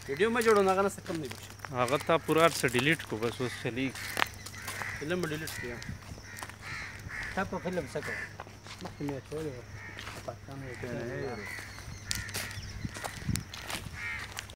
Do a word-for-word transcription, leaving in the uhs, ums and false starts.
ویډیو مې جوړونه هغه نه څه کم دی بخښه هغه تا پورا څه ډیلیټ کو بس اوس چلیږي فلم مې ډیلیټ کړی تا په فلم څه کوه مخکې مې اچولی وه پاکستان یې